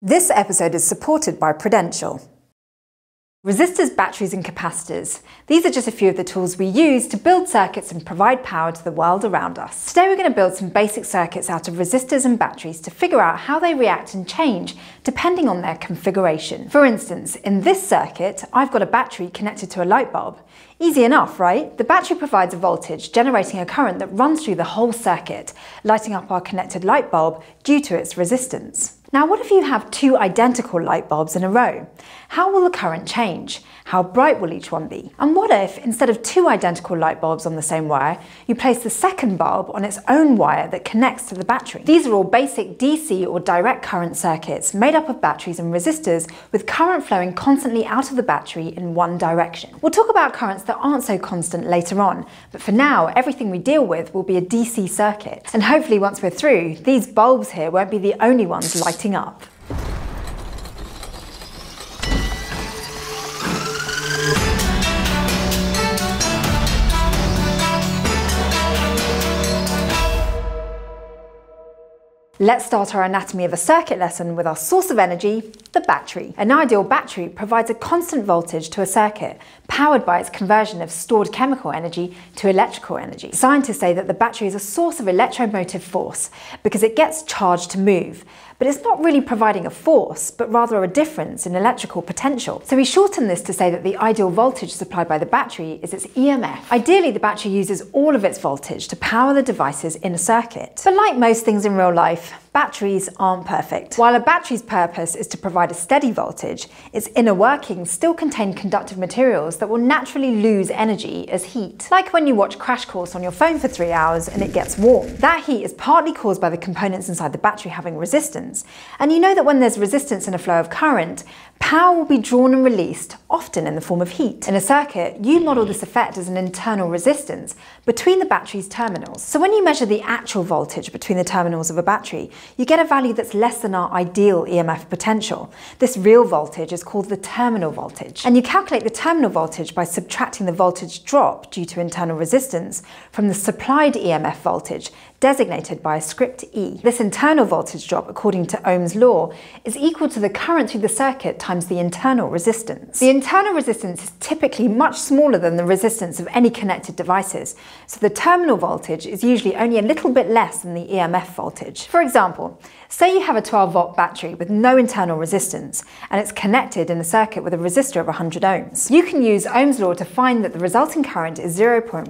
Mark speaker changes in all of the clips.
Speaker 1: This episode is supported by Prudential. Resistors, batteries and capacitors. These are just a few of the tools we use to build circuits and provide power to the world around us. Today we're going to build some basic circuits out of resistors and batteries to figure out how they react and change depending on their configuration. For instance, in this circuit, I've got a battery connected to a light bulb. Easy enough, right? The battery provides a voltage, generating a current that runs through the whole circuit, lighting up our connected light bulb due to its resistance. Now, what if you have two identical light bulbs in a row? How will the current change? How bright will each one be? And what if, instead of two identical light bulbs on the same wire, you place the second bulb on its own wire that connects to the battery? These are all basic DC or direct current circuits made up of batteries and resistors with current flowing constantly out of the battery in one direction. We'll talk about currents that aren't so constant later on, but for now, everything we deal with will be a DC circuit. And hopefully once we're through, these bulbs here won't be the only ones lighting up. Let's start our anatomy of a circuit lesson with our source of energy, the battery. An ideal battery provides a constant voltage to a circuit, powered by its conversion of stored chemical energy to electrical energy. Scientists say that the battery is a source of electromotive force because it gets charged to move. But it's not really providing a force, but rather a difference in electrical potential. So we shorten this to say that the ideal voltage supplied by the battery is its EMF. Ideally, the battery uses all of its voltage to power the devices in a circuit. But like most things in real life, batteries aren't perfect. While a battery's purpose is to provide a steady voltage, its inner workings still contain conductive materials that will naturally lose energy as heat. Like when you watch CrashCourse on your phone for 3 hours and it gets warm. That heat is partly caused by the components inside the battery having resistance. And you know that when there's resistance and a flow of current, power will be drawn and released, often in the form of heat. In a circuit, you model this effect as an internal resistance between the battery's terminals. So when you measure the actual voltage between the terminals of a battery, you get a value that's less than our ideal EMF potential. This real voltage is called the terminal voltage. And you calculate the terminal voltage by subtracting the voltage drop due to internal resistance from the supplied EMF voltage, designated by a script E. This internal voltage drop, according to Ohm's law, is equal to the current through the circuit times the internal resistance. The internal resistance is typically much smaller than the resistance of any connected devices, so the terminal voltage is usually only a little bit less than the EMF voltage. For example, say you have a 12-volt battery with no internal resistance, and it's connected in a circuit with a resistor of 100 ohms. You can use Ohm's law to find that the resulting current is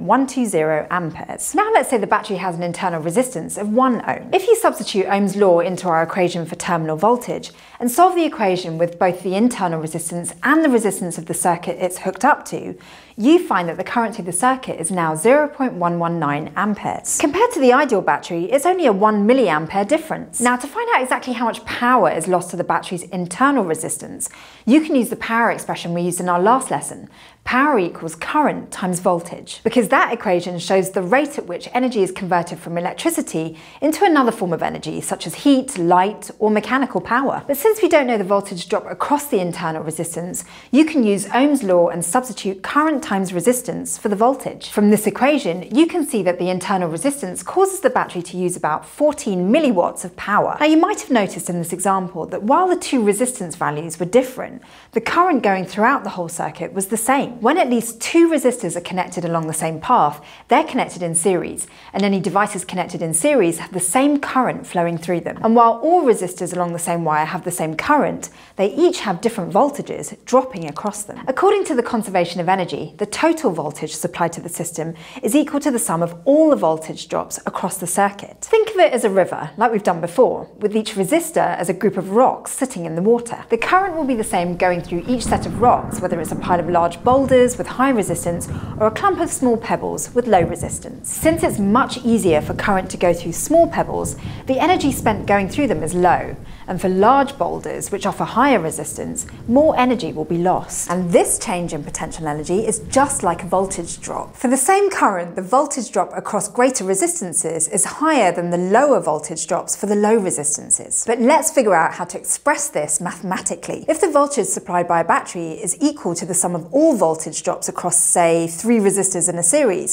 Speaker 1: 0.120 amperes. Now let's say the battery has an internal resistance of 1 ohm. If you substitute Ohm's law into our equation for terminal voltage and solve the equation with both the internal resistance and the resistance of the circuit it's hooked up to, you find that the current through the circuit is now 0.119 amperes. Compared to the ideal battery, it's only a 1 milliampere difference. Now, to find out exactly how much power is lost to the battery's internal resistance, you can use the power expression we used in our last lesson. Power equals current times voltage, because that equation shows the rate at which energy is converted from electricity into another form of energy, such as heat, light, or mechanical power. But since we don't know the voltage drop across the internal resistance, you can use Ohm's law and substitute current times resistance for the voltage. From this equation, you can see that the internal resistance causes the battery to use about 14 milliwatts of power. Now, you might have noticed in this example that while the two resistance values were different, the current going throughout the whole circuit was the same. When at least two resistors are connected along the same path, they're connected in series, and any devices connected in series have the same current flowing through them. And while all resistors along the same wire have the same current, they each have different voltages dropping across them. According to the conservation of energy, the total voltage supplied to the system is equal to the sum of all the voltage drops across the circuit. Think of it as a river, like we've done before, with each resistor as a group of rocks sitting in the water. The current will be the same going through each set of rocks, whether it's a pile of large boulders with high resistance or a clump of small pebbles with low resistance. Since it's much easier for current to go through small pebbles, the energy spent going through them is low, and for large boulders, which offer higher resistance, more energy will be lost. And this change in potential energy is just like a voltage drop. For the same current, the voltage drop across greater resistances is higher than the lower voltage drops for the low resistances. But let's figure out how to express this mathematically. If the voltage supplied by a battery is equal to the sum of all voltage drops across, say, 3 resistors in a series,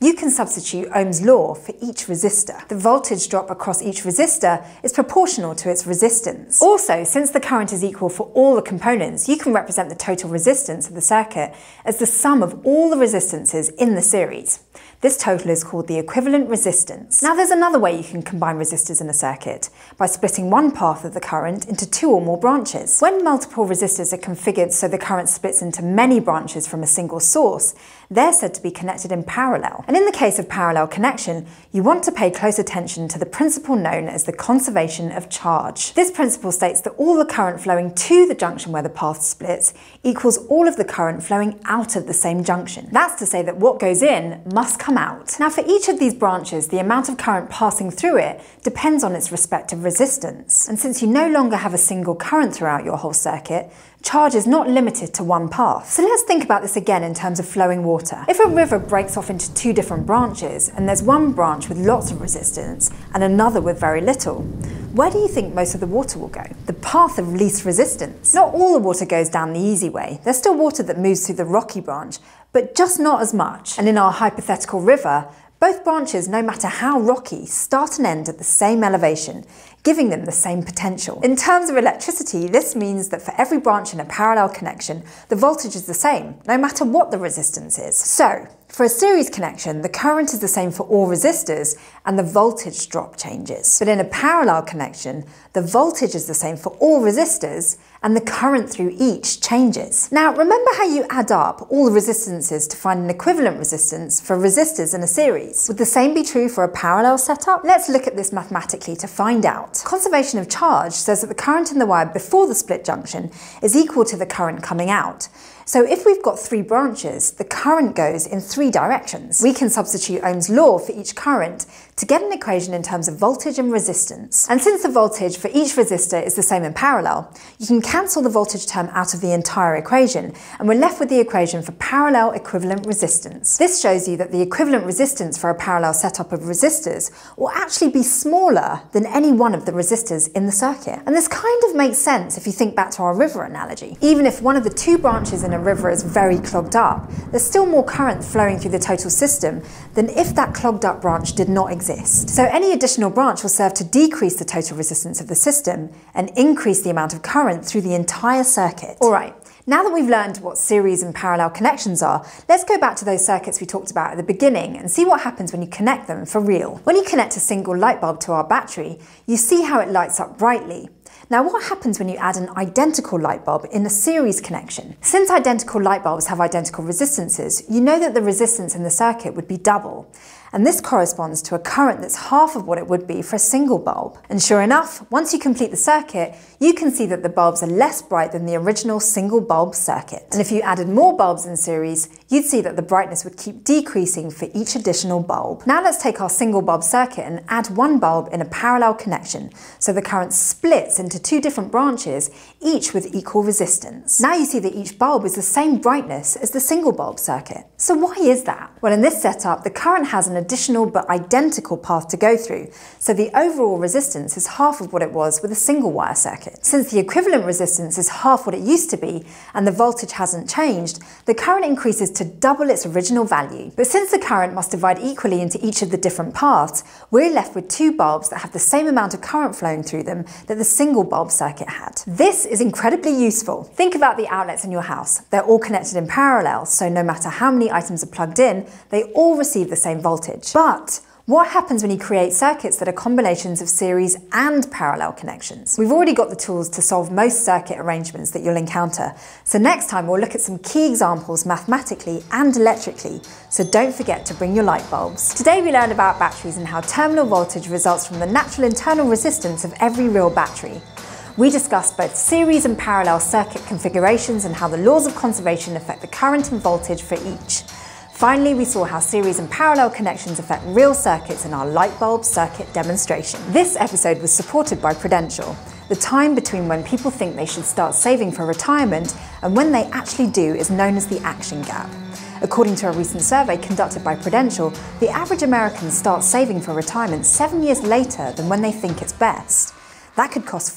Speaker 1: you can substitute Ohm's law for each resistor. The voltage drop across each resistor is proportional to its resistance. Also, since the current is equal for all the components, you can represent the total resistance of the circuit as the sum of all the resistances in the series. This total is called the equivalent resistance. Now there's another way you can combine resistors in a circuit, by splitting one path of the current into two or more branches. When multiple resistors are configured so the current splits into many branches from a single source, they're said to be connected in parallel. And in the case of parallel connection, you want to pay close attention to the principle known as the conservation of charge. This principle states that all the current flowing to the junction where the path splits equals all of the current flowing out of the same junction. That's to say that what goes in must come out. Now for each of these branches, the amount of current passing through it depends on its respective resistance. And since you no longer have a single current throughout your whole circuit, charge is not limited to one path. So let's think about this again in terms of flowing water. If a river breaks off into two different branches, and there's one branch with lots of resistance and another with very little, where do you think most of the water will go? The path of least resistance. Not all the water goes down the easy way. There's still water that moves through the rocky branch, but just not as much. And in our hypothetical river, both branches, no matter how rocky, start and end at the same elevation, giving them the same potential. In terms of electricity, this means that for every branch in a parallel connection, the voltage is the same, no matter what the resistance is. So, for a series connection, the current is the same for all resistors and the voltage drop changes. But in a parallel connection, the voltage is the same for all resistors and the current through each changes. Now, remember how you add up all the resistances to find an equivalent resistance for resistors in a series? Would the same be true for a parallel setup? Let's look at this mathematically to find out. Conservation of charge says that the current in the wire before the split junction is equal to the current coming out. So if we've got three branches, the current goes in three directions. We can substitute Ohm's law for each current to get an equation in terms of voltage and resistance. And since the voltage for each resistor is the same in parallel, you can cancel the voltage term out of the entire equation, and we're left with the equation for parallel equivalent resistance. This shows you that the equivalent resistance for a parallel setup of resistors will actually be smaller than any one of the resistors in the circuit. And this kind of makes sense if you think back to our river analogy. Even if one of the two branches in a river is very clogged up, there's still more current flowing through the total system than if that clogged up branch did not exist. So any additional branch will serve to decrease the total resistance of the system and increase the amount of current through the entire circuit. Alright, now that we've learned what series and parallel connections are, let's go back to those circuits we talked about at the beginning and see what happens when you connect them for real. When you connect a single light bulb to our battery, you see how it lights up brightly. Now what happens when you add an identical light bulb in a series connection? Since identical light bulbs have identical resistances, you know that the resistance in the circuit would be double. And this corresponds to a current that's half of what it would be for a single bulb. And sure enough, once you complete the circuit, you can see that the bulbs are less bright than the original single bulb circuit. And if you added more bulbs in series, you'd see that the brightness would keep decreasing for each additional bulb. Now let's take our single bulb circuit and add one bulb in a parallel connection, so the current splits into two different branches, each with equal resistance. Now you see that each bulb is the same brightness as the single bulb circuit. So why is that? Well, in this setup, the current has an additional but identical path to go through, so the overall resistance is half of what it was with a single wire circuit. Since the equivalent resistance is half what it used to be and the voltage hasn't changed, the current increases to double its original value. But since the current must divide equally into each of the different paths, we're left with two bulbs that have the same amount of current flowing through them that the single bulb circuit had. This is incredibly useful. Think about the outlets in your house. They're all connected in parallel, so no matter how many items are plugged in, they all receive the same voltage. But what happens when you create circuits that are combinations of series and parallel connections? We've already got the tools to solve most circuit arrangements that you'll encounter, so next time we'll look at some key examples mathematically and electrically, so don't forget to bring your light bulbs. Today we learned about batteries and how terminal voltage results from the natural internal resistance of every real battery. We discussed both series and parallel circuit configurations and how the laws of conservation affect the current and voltage for each. Finally, we saw how series and parallel connections affect real circuits in our light bulb circuit demonstration. This episode was supported by Prudential. The time between when people think they should start saving for retirement and when they actually do is known as the action gap. According to a recent survey conducted by Prudential, the average American starts saving for retirement 7 years later than when they think it's best. That could cost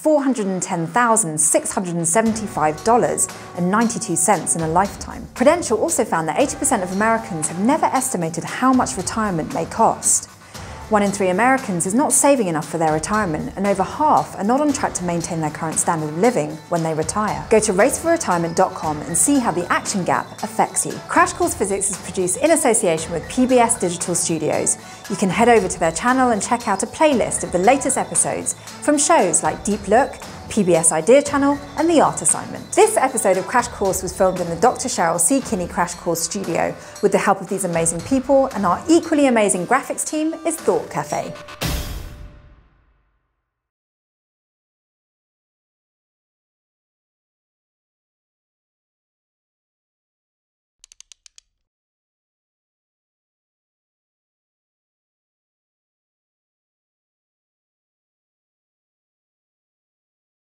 Speaker 1: $410,675.92 in a lifetime. Prudential also found that 80% of Americans have never estimated how much retirement may cost. 1 in 3 Americans is not saving enough for their retirement, and over half are not on track to maintain their current standard of living when they retire. Go to raceforretirement.com and see how the action gap affects you. Crash Course Physics is produced in association with PBS Digital Studios. You can head over to their channel and check out a playlist of the latest episodes from shows like Deep Look, PBS Idea Channel, and The Art Assignment. This episode of Crash Course was filmed in the Dr. Cheryl C. Kinney Crash Course studio with the help of these amazing people, and our equally amazing graphics team is Thought Cafe.